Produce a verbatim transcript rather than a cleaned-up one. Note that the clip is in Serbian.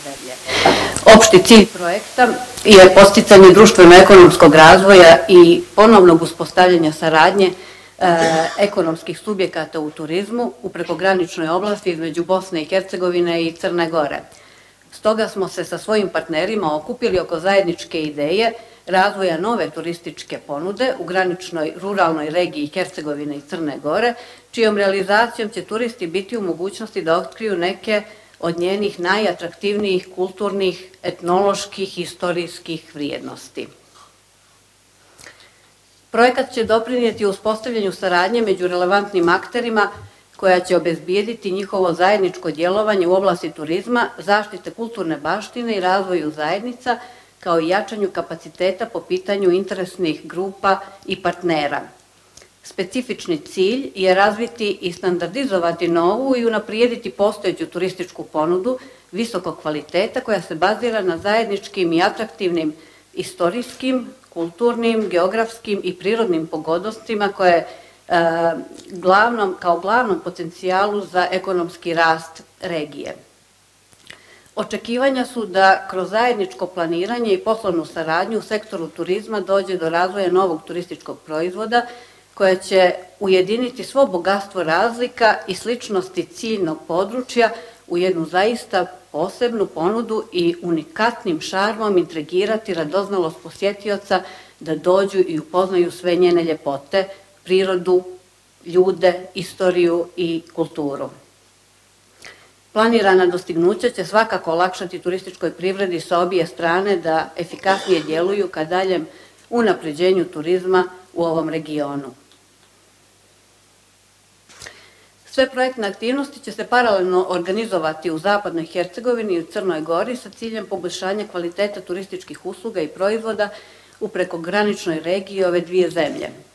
zemlje. Opšti cilj projekta je podsticanje društveno-ekonomskog razvoja i ponovnog uspostavljanja saradnje ekonomskih subjekata u turizmu u prekograničnoj oblasti između Bosne i Hercegovine i Crne Gore. Stoga smo se sa svojim partnerima okupili oko zajedničke ideje razvoja nove turističke ponude u graničnoj ruralnoj regiji Hercegovine i Crne Gore, čijom realizacijom će turisti biti u mogućnosti da otkriju neke od njenih najatraktivnijih kulturnih, etnoloških i istorijskih vrijednosti. Projekat će doprinijeti uspostavljanju saradnje među relevantnim akterima koja će obezbijediti njihovo zajedničko djelovanje u oblasti turizma, zaštite kulturne baštine i razvoju zajednica, kao i jačanju kapaciteta po pitanju interesnih grupa i partnera. Specifični cilj je razviti i standardizovati novu i unaprijediti postojeću turističku ponudu visokog kvaliteta koja se bazira na zajedničkim i atraktivnim istorijskim, kulturnim, geografskim i prirodnim pogodnostima koje kao glavnom potencijalu za ekonomski rast regije. Očekivanja su da kroz zajedničko planiranje i poslovnu saradnju u sektoru turizma dođe do razvoja novog turističkog proizvoda koja će ujediniti svo bogatstvo razlika i sličnosti ciljnog područja u jednu zaista posebnu ponudu i unikatnim šarmom intrigirati radoznalost posjetioca da dođu i upoznaju sve njene ljepote, prirodu, ljude, istoriju i kulturu. Planirana dostignuća će svakako olakšati turističkoj privredi sa obje strane da efikasnije djeluju ka daljem unapređenju turizma u ovom regionu. Sve projektne aktivnosti će se paralelno organizovati u Zapadnoj Hercegovini i u Crnoj Gori sa ciljem poboljšanja kvaliteta turističkih usluga i proizvoda u prekograničnoj regiji ove dvije zemlje.